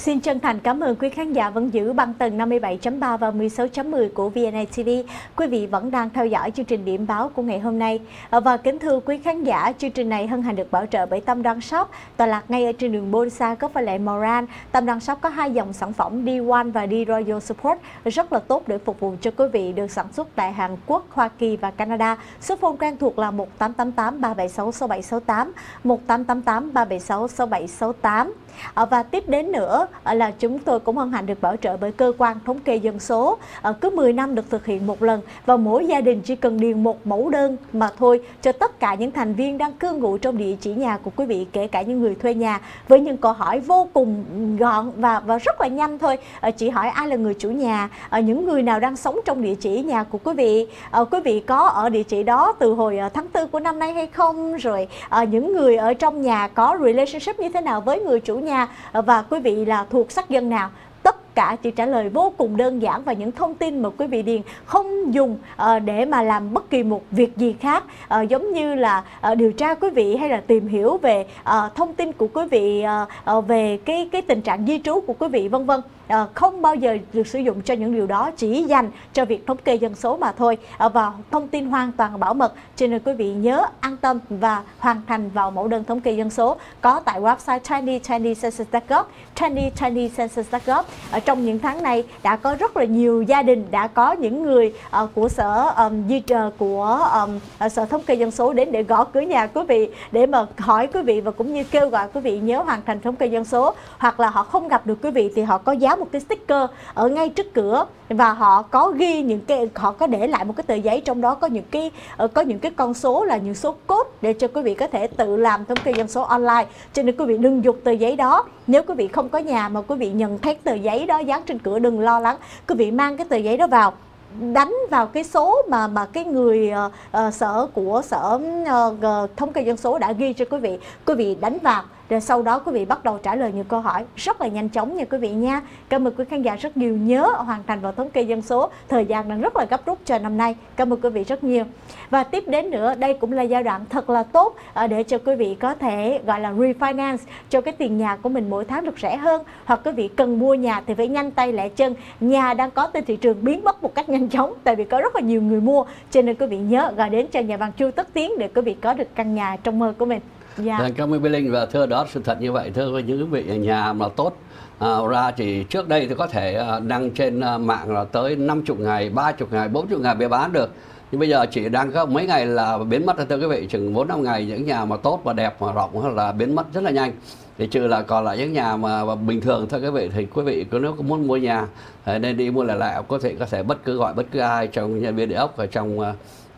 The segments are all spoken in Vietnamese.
Xin chân thành cảm ơn quý khán giả vẫn giữ băng tần 57.3 và 16.10 của VNA TV. Quý vị vẫn đang theo dõi chương trình điểm báo của ngày hôm nay. Và kính thưa quý khán giả, chương trình này hân hạnh được bảo trợ bởi Tâm Đoan Shop, tọa lạc ngay ở trên đường Bonsa, có phải lệ Moran. Tâm Đoan Shop có hai dòng sản phẩm D1 và D Royal Support rất là tốt để phục vụ cho quý vị, được sản xuất tại Hàn Quốc, Hoa Kỳ và Canada. Số phone quen thuộc là 1888 376 6768, 1888 376 6768. Và tiếp đến nữa là chúng tôi cũng hân hạnh được bảo trợ bởi cơ quan thống kê dân số. Cứ 10 năm được thực hiện một lần, và mỗi gia đình chỉ cần điền một mẫu đơn mà thôi cho tất cả những thành viên đang cư ngụ trong địa chỉ nhà của quý vị, kể cả những người thuê nhà, với những câu hỏi vô cùng gọn và rất là nhanh thôi. Chỉ hỏi ai là người chủ nhà, những người nào đang sống trong địa chỉ nhà của quý vị có ở địa chỉ đó từ hồi tháng 4 của năm nay hay không, rồi những người ở trong nhà có relationship như thế nào với người chủ nhà, và quý vị là thuộc sắc dân nào. Tất cả chỉ trả lời vô cùng đơn giản, và những thông tin mà quý vị điền không dùng để mà làm bất kỳ một việc gì khác, giống như là điều tra quý vị hay là tìm hiểu về thông tin của quý vị, về cái tình trạng di trú của quý vị, vân vân. Không bao giờ được sử dụng cho những điều đó, chỉ dành cho việc thống kê dân số mà thôi, và thông tin hoàn toàn bảo mật, cho nên quý vị nhớ an tâm và hoàn thành vào mẫu đơn thống kê dân số có tại website 2020census.gov, 2020census.gov. Trong những tháng này đã có rất là nhiều gia đình, đã có những người của sở thống kê dân số đến để gõ cửa nhà quý vị để mà hỏi quý vị, và cũng như kêu gọi quý vị nhớ hoàn thành thống kê dân số. Hoặc là họ không gặp được quý vị thì họ có dán một cái sticker ở ngay trước cửa, và họ có ghi họ có để lại một cái tờ giấy, trong đó có những cái con số, là những số code để cho quý vị có thể tự làm thống kê dân số online. Cho nên quý vị đừng giục tờ giấy đó. Nếu quý vị không có nhà mà quý vị nhận thấy tờ giấy đó dán trên cửa, đừng lo lắng. Quý vị mang cái tờ giấy đó vào, đánh vào cái số mà cái người sở thống kê dân số đã ghi cho quý vị đánh vào, rồi sau đó quý vị bắt đầu trả lời những câu hỏi rất là nhanh chóng nha quý vị nha. Cảm ơn quý khán giả rất nhiều, nhớ hoàn thành vào thống kê dân số, thời gian đang rất là gấp rút cho năm nay. Cảm ơn quý vị rất nhiều. Và tiếp đến nữa, đây cũng là giai đoạn thật là tốt để cho quý vị có thể gọi là refinance cho cái tiền nhà của mình mỗi tháng được rẻ hơn, hoặc quý vị cần mua nhà thì phải nhanh tay lẹ chân. Nhà đang có trên thị trường biến mất một cách nhanh chóng, tại vì có rất là nhiều người mua, cho nên quý vị nhớ gọi đến cho nhà văn Chu Tất Tiến để quý vị có được căn nhà trong mơ của mình. Cảm ơn Bí Linh, và thưa đó sự thật như vậy. Thưa những quý vị, nhà mà tốt ra thì trước đây thì có thể đăng trên mạng là tới 50 ngày, 30 ngày, 40 ngày mới bán được. Nhưng bây giờ chỉ đang có mấy ngày là biến mất. Thưa quý vị, chừng 4-5 ngày những nhà mà tốt và đẹp mà rộng là biến mất rất là nhanh. Thì trừ là còn lại những nhà mà bình thường thôi quý vị, thì quý vị nếu có muốn mua nhà nên đi mua lại, có thể bất cứ gọi bất cứ ai trong nhân viên địa ốc, ở trong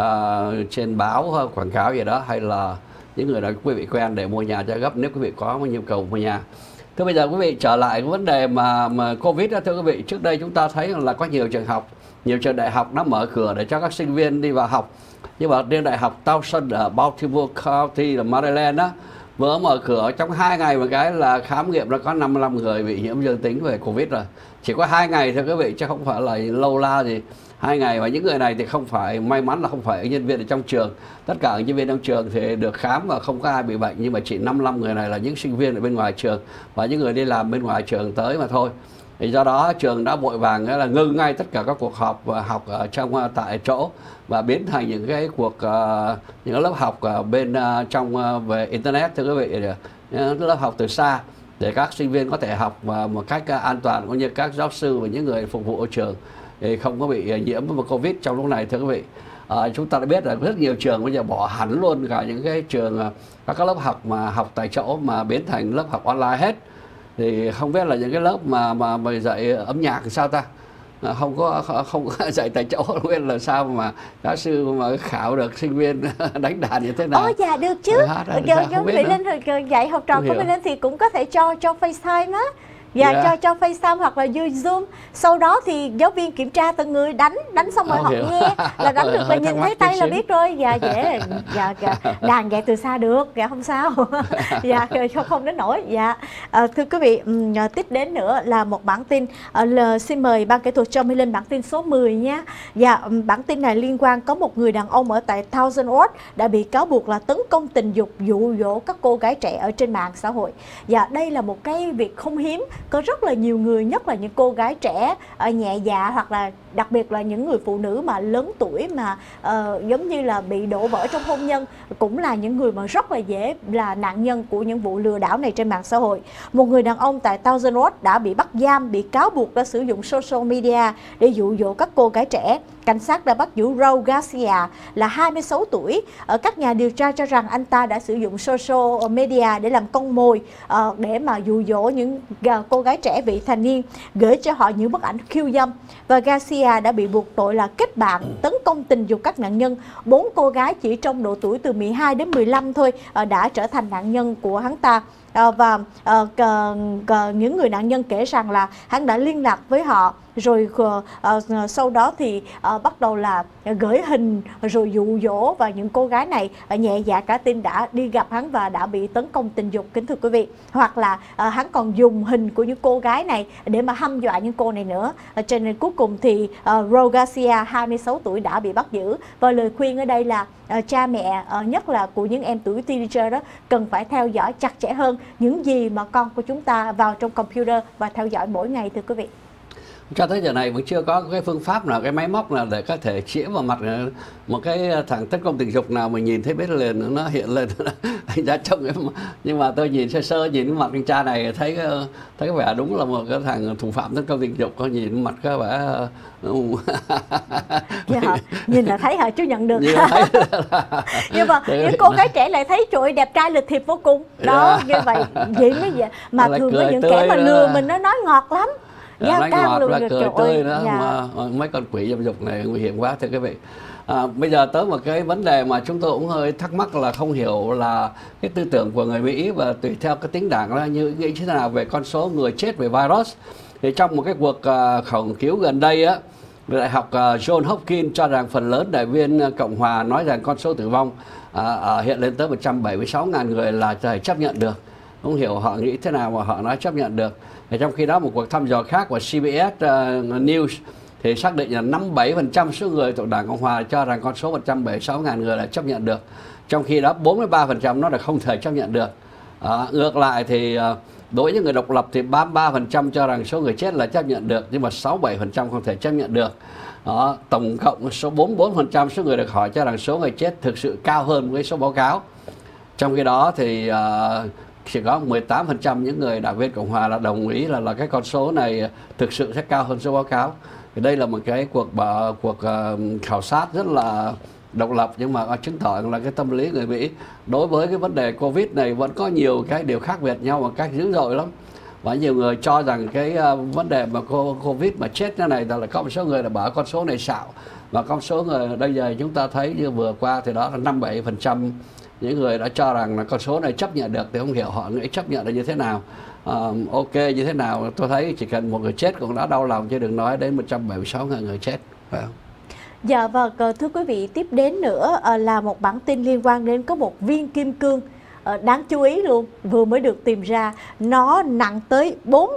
trên báo quảng cáo gì đó, hay là những người đó quý vị quen để mua nhà cho gấp nếu quý vị có nhu cầu mua nhà. Thưa bây giờ quý vị trở lại cái vấn đề mà Covid đó, thưa quý vị, trước đây chúng ta thấy là có nhiều trường học, nhiều trường đại học đã mở cửa để cho các sinh viên đi vào học. Nhưng mà riêng đại học Towson ở Baltimore County là Maryland đó, vừa mở cửa trong 2 ngày một cái là khám nghiệm đã có 55 người bị nhiễm dương tính về Covid rồi. Chỉ có 2 ngày thôi quý vị, chứ không phải là lâu la gì. 2 ngày, và những người này thì không phải, may mắn là không phải nhân viên ở trong trường. Tất cả nhân viên trong trường thì được khám và không có ai bị bệnh, nhưng mà chỉ 55 người này là những sinh viên ở bên ngoài trường và những người đi làm bên ngoài trường tới mà thôi. Thì do đó trường đã vội vàng là ngưng ngay tất cả các cuộc họp và học ở tại chỗ, và biến thành những cái những lớp học ở bên trong về internet, thưa quý vị, những lớp học từ xa để các sinh viên có thể học một cách an toàn, cũng như các giáo sư và những người phục vụ ở trường thì không có bị nhiễm với Covid trong lúc này, thưa quý vị. Chúng ta đã biết là rất nhiều trường bây giờ bỏ hẳn luôn cả những cái trường, các lớp học mà học tại chỗ mà biến thành lớp học online hết. Thì không biết là những cái lớp mà dạy âm nhạc thì sao ta, không có dạy tại chỗ, không biết là sao mà giáo sư mà khảo được sinh viên đánh đàn như thế nào. Dạ được chứ. Giống Mỹ Linh dạy học trò của Mỹ Linh thì cũng có thể cho FaceTime á. Cho FaceTime hoặc là Zoom. Sau đó thì giáo viên kiểm tra từng người, đánh xong rồi họ nghe là đánh được, là nhìn thấy tay là biết rồi. Dễ. Đàn dạy từ xa được, không sao. Không đến nổi. Thưa quý vị, tiếp đến nữa là một bản tin. Xin mời ban kỹ thuật cho Mỹ Linh bản tin số 10 nha. Bản tin này liên quan có một người đàn ông ở tại Thousand Oaks đã bị cáo buộc là tấn công tình dục, dụ dỗ các cô gái trẻ ở trên mạng xã hội. Đây là một cái việc không hiếm có rất là nhiều người, nhất là những cô gái trẻ nhẹ dạ, hoặc là đặc biệt là những người phụ nữ mà lớn tuổi mà giống như là bị đổ vỡ trong hôn nhân, cũng là những người mà rất là dễ là nạn nhân của những vụ lừa đảo này trên mạng xã hội. Một người đàn ông tại Thousand Oaks đã bị bắt giam, bị cáo buộc đã sử dụng social media để dụ dỗ các cô gái trẻ. Cảnh sát đã bắt giữ Raul Garcia là 26 tuổi. Các nhà điều tra cho rằng anh ta đã sử dụng social media để làm con mồi, để mà dụ dỗ những cô gái trẻ vị thành niên, gửi cho họ những bức ảnh khiêu dâm. Và Garcia đã bị buộc tội là kết bạn, tấn công tình dục các nạn nhân. 4 cô gái chỉ trong độ tuổi từ 12 đến 15 thôi đã trở thành nạn nhân của hắn ta. Và những người nạn nhân kể rằng là hắn đã liên lạc với họ, rồi sau đó thì bắt đầu là gửi hình rồi dụ dỗ, và những cô gái này nhẹ dạ cả tin đã đi gặp hắn và đã bị tấn công tình dục, kính thưa quý vị. Hoặc là hắn còn dùng hình của những cô gái này để mà hăm dọa những cô này nữa. Cho nên cuối cùng thì Raul Garcia 26 tuổi đã bị bắt giữ. Và lời khuyên ở đây là cha mẹ, nhất là của những em tuổi teenager đó, cần phải theo dõi chặt chẽ hơn những gì mà con của chúng ta vào trong computer và theo dõi mỗi ngày, thưa quý vị. Cho tới giờ này vẫn chưa có cái phương pháp nào, cái máy móc nào để có thể chĩa vào mặt một cái thằng tấn công tình dục nào mà nhìn thấy biết liền nó hiện lên anh ra trông ấy. Nhưng mà tôi nhìn sơ sơ nhìn mặt anh cha này thấy vẻ đúng là một cái thằng thủ phạm tấn công tình dục, có nhìn mặt có vẻ nhìn là thấy hả chú nhận được. Nhưng mà những cô gái trẻ lại thấy trời ơi, đẹp trai lịch thiệp vô cùng đó. Như vậy vậy mới vậy mà thường có những kẻ mà lừa mình nó nói ngọt lắm. Nói ngọt và cười tươi nữa. Mà mấy con quỷ dâm dục này nguy hiểm quá thưa quý vị. Bây giờ tới một cái vấn đề mà chúng tôi cũng hơi thắc mắc là không hiểu là cái tư tưởng của người Mỹ và tùy theo cái tính đảng là như nghĩ thế nào về con số người chết về virus. Thì trong một cái cuộc khảo cứu gần đây á, Đại học John Hopkins cho rằng phần lớn đại viên Cộng hòa nói rằng con số tử vong hiện lên tới 176.000 người là thể chấp nhận được. Không hiểu họ nghĩ thế nào mà họ nói chấp nhận được. Thì trong khi đó một cuộc thăm dò khác của CBS News thì xác định là 57% số người thuộc Đảng Cộng hòa cho rằng con số 176.000 người là chấp nhận được. Trong khi đó 43% nó là không thể chấp nhận được. Ngược lại thì đối với người độc lập thì 33% cho rằng số người chết là chấp nhận được, nhưng mà 67% không thể chấp nhận được. Tổng cộng số 44% số người được hỏi cho rằng số người chết thực sự cao hơn với số báo cáo. Trong khi đó thì chỉ có 18% những người đảng viên Cộng hòa là đồng ý là cái con số này thực sự sẽ cao hơn số báo cáo. Thì đây là một cái cuộc khảo sát rất là độc lập, nhưng mà chứng tỏ là cái tâm lý người Mỹ đối với cái vấn đề Covid này vẫn có nhiều cái điều khác biệt nhau một cách dữ dội lắm. Và nhiều người cho rằng cái vấn đề mà Covid mà chết như này là có một số người là bảo con số này xạo, và con số người bây giờ chúng ta thấy như vừa qua thì đó là 57% những người đã cho rằng là con số này chấp nhận được. Thì không hiểu họ nghĩ chấp nhận là như thế nào, ok như thế nào. Tôi thấy chỉ cần một người chết cũng đã đau lòng, chứ đừng nói đến 176.000 người chết, phải không? Dạ vâng, thưa quý vị, tiếp đến nữa là một bản tin liên quan đến có một viên kim cương đáng chú ý luôn, vừa mới được tìm ra. Nó nặng tới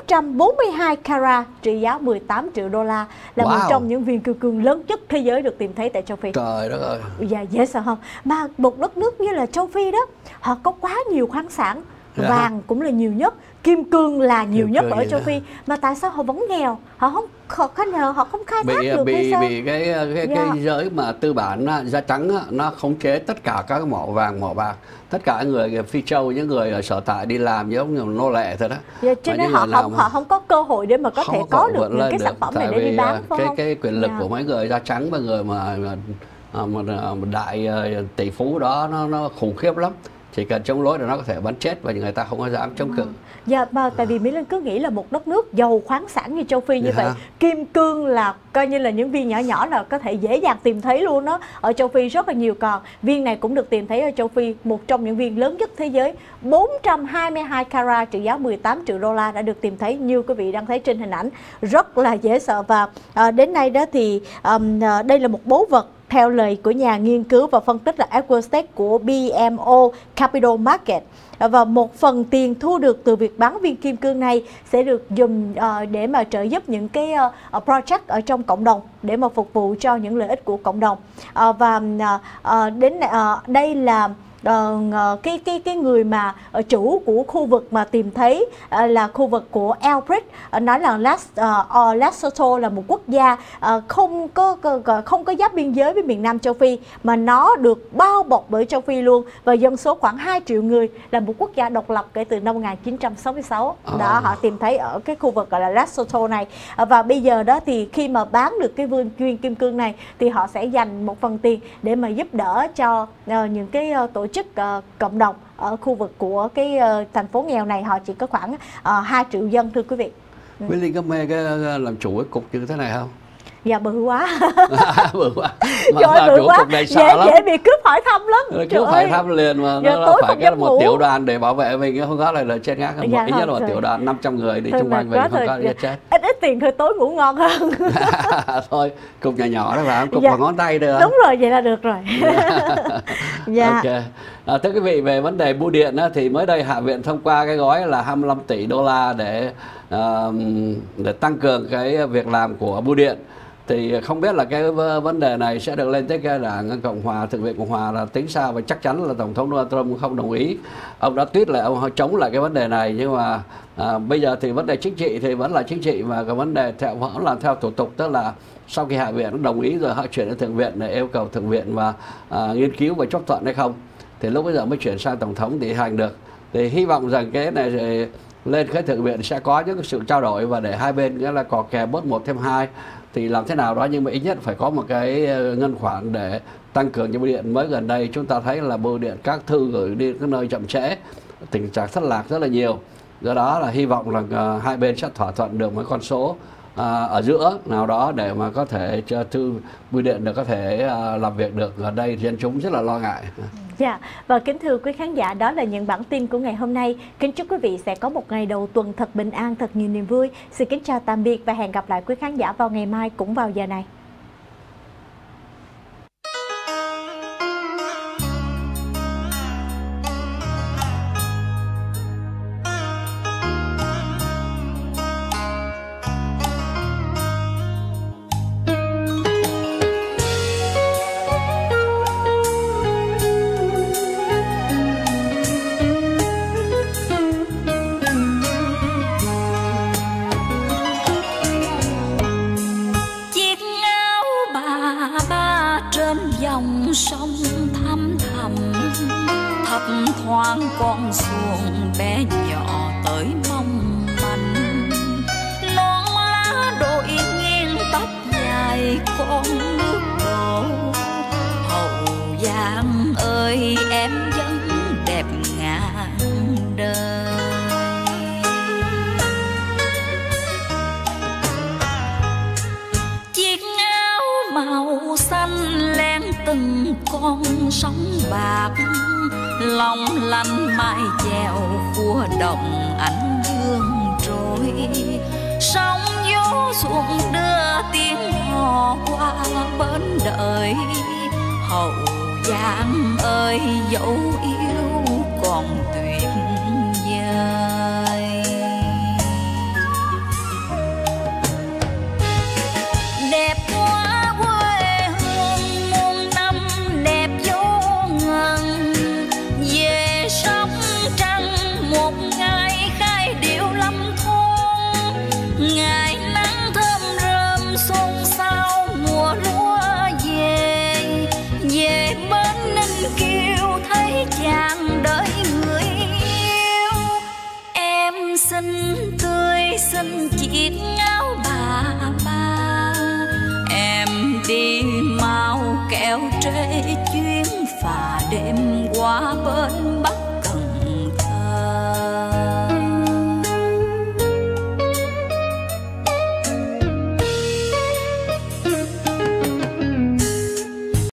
442 carat, trị giá 18 triệu đô la, là một trong những viên kim cương lớn nhất thế giới được tìm thấy tại châu Phi. Trời đất ơi. Dạ, dễ sợ không? Mà một đất nước như là châu Phi đó, họ có quá nhiều khoáng sản, vàng cũng là nhiều nhất, kim cương là nhiều nhất ở châu Phi, mà tại sao họ vẫn nghèo? Họ không khai thác được hay sao? Bị cái giới mà tư bản da trắng nó khống chế tất cả các mỏ vàng mỏ bạc, tất cả người Phi Châu, những người ở sở tại đi làm giống như nô lệ thôi đó. Cho nên họ không có cơ hội để mà có thể có được những cái sản phẩm này để đi bán, phải không? Cái quyền lực của mấy người da trắng và người mà đại tỷ phú đó nó khủng khiếp lắm. Chỉ cần chống đối là nó có thể bắn chết, và người ta không có dám chống cự. Dạ, tại vì Mỹ Linh cứ nghĩ là một đất nước giàu khoáng sản như châu Phi như vậy, kim cương là coi như là những viên nhỏ nhỏ là có thể dễ dàng tìm thấy luôn đó. Ở châu Phi rất là nhiều, còn viên này cũng được tìm thấy ở châu Phi, một trong những viên lớn nhất thế giới, 422 carat, trị giá 18 triệu đô la đã được tìm thấy như quý vị đang thấy trên hình ảnh, rất là dễ sợ. Và đến nay đó thì đây là một báu vật theo lời của nhà nghiên cứu và phân tích là Edward Stake của BMO Capital Market. Và một phần tiền thu được từ việc bán viên kim cương này sẽ được dùng để mà trợ giúp những cái project ở trong cộng đồng, để mà phục vụ cho những lợi ích của cộng đồng. Và đây là cái người mà chủ của khu vực mà tìm thấy là khu vực của Elbrich, nói là Lesotho là một quốc gia không có giáp biên giới với miền Nam châu Phi, mà nó được bao bọc bởi châu Phi luôn, và dân số khoảng 2 triệu người, là một quốc gia độc lập kể từ năm 1966. Đó, họ tìm thấy ở cái khu vực gọi là Lesotho này. Và bây giờ đó thì khi mà bán được cái vương chuyên kim cương này thì họ sẽ dành một phần tiền để mà giúp đỡ cho những cái tổ chức cộng đồng ở khu vực của cái thành phố nghèo này. Họ chỉ có khoảng 2 triệu dân, thưa quý vị. Quý Linh có mê cái làm chủ cái cục như thế này không? Dạ bự quá. Bự quá. Trời, bự quá. Dễ bị cướp hỏi thăm lắm. Cướp hỏi thăm liền mà nó là phải cái một tiểu đoàn để bảo vệ mình, không có là chết ngát. Dạ, ít nhất là một tiểu đoàn 500 người đi xung quanh mình, không có giết chết. Ít tiền thôi, tối ngủ ngon hơn. Thôi, cục nhỏ nhỏ đó phải không? Cục bằng ngón tay được. Đúng rồi, vậy là được rồi. Dạ. Ok. Thưa quý vị, về vấn đề bưu điện thì mới đây Hạ viện thông qua cái gói là 25 tỷ đô la để tăng cường cái việc làm của bưu điện. Thì không biết là cái vấn đề này sẽ được lên tới cái Đảng Cộng Hòa, Thượng viện Cộng Hòa là tính sao, và chắc chắn là Tổng thống Donald Trump không đồng ý. Ông đã tweet là ông chống lại cái vấn đề này, nhưng mà bây giờ thì vấn đề chính trị thì vẫn là chính trị, và cái vấn đề vẫn làm theo thủ tục, tức là sau khi Hạ viện đồng ý rồi họ chuyển đến Thượng viện để yêu cầu Thượng viện và nghiên cứu và chấp thuận hay không, thì lúc bây giờ mới chuyển sang Tổng thống thì hành được. Thì hy vọng rằng cái này thì lên cái Thượng viện sẽ có những sự trao đổi, và để hai bên nghĩa là có kè bớt 1 thêm 2 thì làm thế nào đó, nhưng mà ít nhất phải có một cái ngân khoản để tăng cường cho bưu điện. Mới gần đây chúng ta thấy là bưu điện các thư gửi đi các nơi chậm trễ, tình trạng thất lạc rất là nhiều. Do đó là hy vọng là hai bên sẽ thỏa thuận được một con số ở giữa nào đó để mà có thể cho thư bưu điện được có thể làm việc được. Ở đây dân chúng rất là lo ngại. Dạ, và kính thưa quý khán giả, đó là những bản tin của ngày hôm nay. Kính chúc quý vị sẽ có một ngày đầu tuần thật bình an, thật nhiều niềm vui. Xin kính chào tạm biệt và hẹn gặp lại quý khán giả vào ngày mai cũng vào giờ này. dòng sông thăm thầm, thấp thoáng con xuồng bé nhỏ tới mong manh. Non lá đội nghiêng tóc dài con nước đổ. Hậu Giang ơi em vẫn đẹp ngàn đời. Chiếc áo màu xanh len từng con sóng bạc, lòng lanh mái chèo khua đồng ánh hương trôi. Sóng gió xuồng đưa tiếng hò qua bến đời. Hậu Giang ơi dẫu yêu còn tuyệt vời. Đẹp quá quê hương muôn năm đẹp vô ngần. Về sóc trăng một ngày khai điệu lâm thôn. Ngày nắng thơm rơm xôn xao mùa lúa về. Về bên Ninh Kiều thấy chàng đợi người yêu. Em xinh tươi xinh chiếc áo bà ba. Em đi mau kéo trễ chuyến phà đêm qua bên Bắc